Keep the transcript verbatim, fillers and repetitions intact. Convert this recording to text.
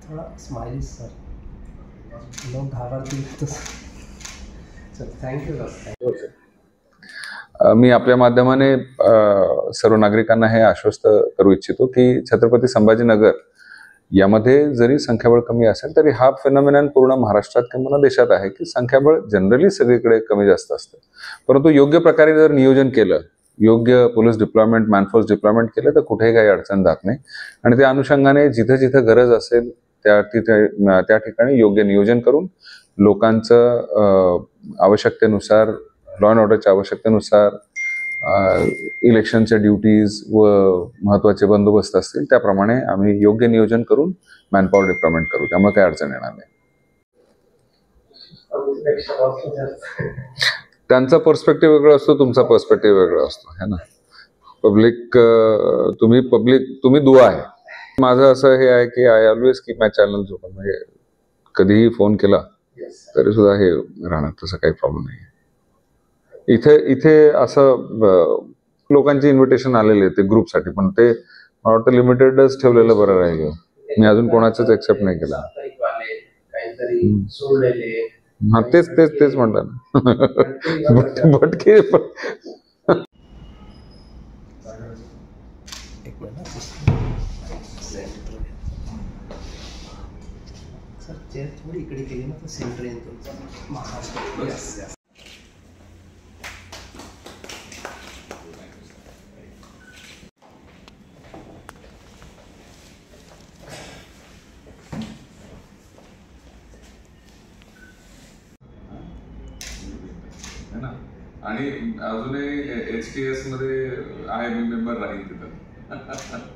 थोड़ा smiley sir, लोग घाबरते तो चल थँक्यू सर, थँक्यू। मी आपल्या माध्यमाने सर्व नागरिकांना हे आश्वस्त करू इच्छितो की छत्रपती संभाजीनगर यामध्ये जरी संख्याबळ कमी असेल तरी हा फेनॉमेनॉन पूर्ण महाराष्ट्रात किंवा देशात आहे की संख्याबळ जनरली सगळीकडे कमी जास्त असतं, परंतु योग्य प्रकारे जर नियोजन केलं, योग्य पोलीस डिप्लॉयमेंट, मॅनफोर्स डिप्लॉयमेंट केलं तर कुठेही काही अडचण जात नाही. आणि त्या अनुषंगाने जिथं जिथं गरज असेल त्या तिथे त्या ठिकाणी योग्य नियोजन करून लोकांचं आवश्यकतेनुसार, लॉ अँड ऑर्डरच्या आवश्यकतेनुसार, इलेक्शनच्या ड्युटीज व महत्त्वाचे बंदोबस्त असतील त्याप्रमाणे आम्ही योग्य नियोजन करून मॅनपॉवर डिप्लॉयमेंट करू, त्यामुळे काही अडचण येणार नाही. त्यांचा पर्स्पेक्टिव्ह वेगळा असतो, तुमचा पर्स्पेक्टिव्ह वेगळा असतो है ना. पब्लिक तुम्ही पब्लिक तुम्ही दुआ आहे. माझं असं हे आहे की I always keep my channel open, म्हणजे कधीही फोन केला तरी सुद्धा हे राहणार, तसं काही प्रॉब्लेम नाही. इथे इथे असं लोकांची इन्व्हिटेशन आलेले ते ग्रुपसाठी, पण ते मला वाटतं लिमिटेडच ठेवलेलं बरं राहील. मी अजून कोणाचंच एक्सेप्ट नाही केलं. हा तेच तेच तेच म्हणतात ना भटके. एक मिनट सर, चेअर थोडी इकडे केली ना तर सेंटर येईल तुमचं महाराष्ट्र. Yes yes. आणि अजूनही एच टी एस मध्ये आहे, मी मेंबर राहील तिथं.